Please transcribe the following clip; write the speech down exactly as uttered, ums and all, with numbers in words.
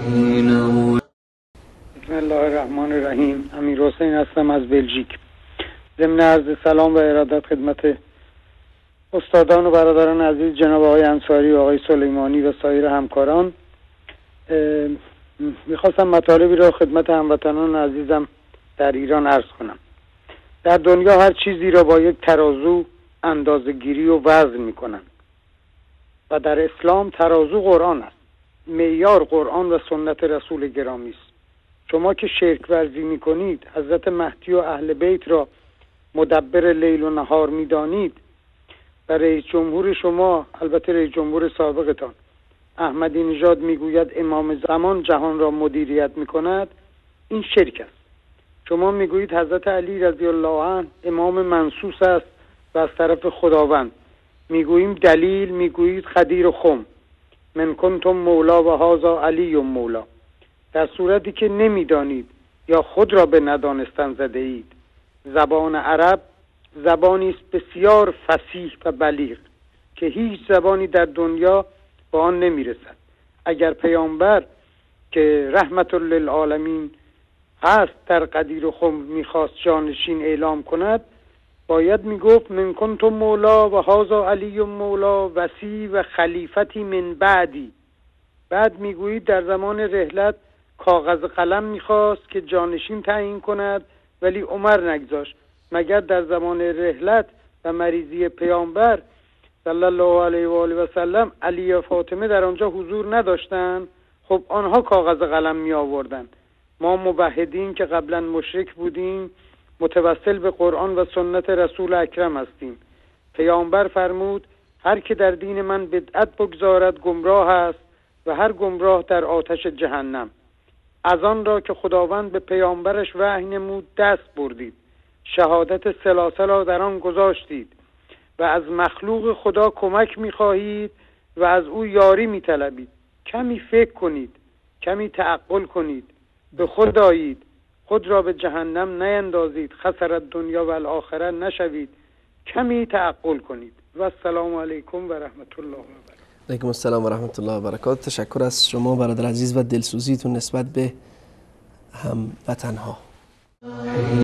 بسم الله الرحمن الرحیم. امیرحسین هستم از بلژیک. ضمن عرض سلام و ارادت خدمت استادان و برادران عزیز جناب آقای انصاری و آقای سلیمانی و سایر همکاران، میخواستم مطالبی را خدمت هموطنان عزیزم در ایران عرض کنم. در دنیا هر چیزی را با یک ترازو اندازه‌گیری و وزن میکنن و در اسلام ترازو قرآن است. معیار قرآن و سنت رسول گرامی است. شما که شرک ورزی میکنید، حضرت مهدی و اهل بیت را مدبر لیل و نهار میدانید و رئیس جمهور شما، البته رئیس جمهور سابقتان، احمدی نژاد میگوید امام زمان جهان را مدیریت میکند، این شرک است. شما میگویید حضرت علی رضی الله عنه امام منصوص است و از طرف خداوند. میگوییم دلیل، میگویید خدیر و خم، من کنتم مولا و هذا علی مولا. در صورتی که نمیدانید یا خود را به ندانستن زده اید. زبان عرب زبانی است بسیار فصیح و بلیغ که هیچ زبانی در دنیا به آن نمیرسد. اگر پیامبر که رحمت للعالمین هست در قدیر و خم میخواست جانشین اعلام کند، باید میگفت من کنتم مولا و هذا علی مولا وصی و خلیفتی من بعدی. بعد میگویید در زمان رحلت کاغذ قلم میخواست که جانشین تعیین کند ولی عمر نگذاشت. مگر در زمان رحلت و مریضی پیامبر صلی الله علیه و آله و سلم علی و فاطمه در آنجا حضور نداشتند؟ خب آنها کاغذ قلم می آوردند. ما موحدین که قبلا مشرک بودیم متوسل به قرآن و سنت رسول اکرم هستیم. پیامبر فرمود هر که در دین من بدعت بگذارد گمراه است و هر گمراه در آتش جهنم. از آن را که خداوند به پیامبرش وحی نمود دست بردید، شهادت سلاسل را در آن گذاشتید و از مخلوق خدا کمک می‌خواهید و از او یاری می‌طلبید. کمی فکر کنید، کمی تعقل کنید، به خود آیید، خود را به جهنم نیندازید، خسرت دنیا و الاخره نشوید. کمی تعقل کنید. و السلام علیکم و رحمت الله و برکاته. علیکم السلام و رحمت الله و برکاته. تشکر از شما برادر عزیز و دلسوزیتون نسبت به هموطن‌ها.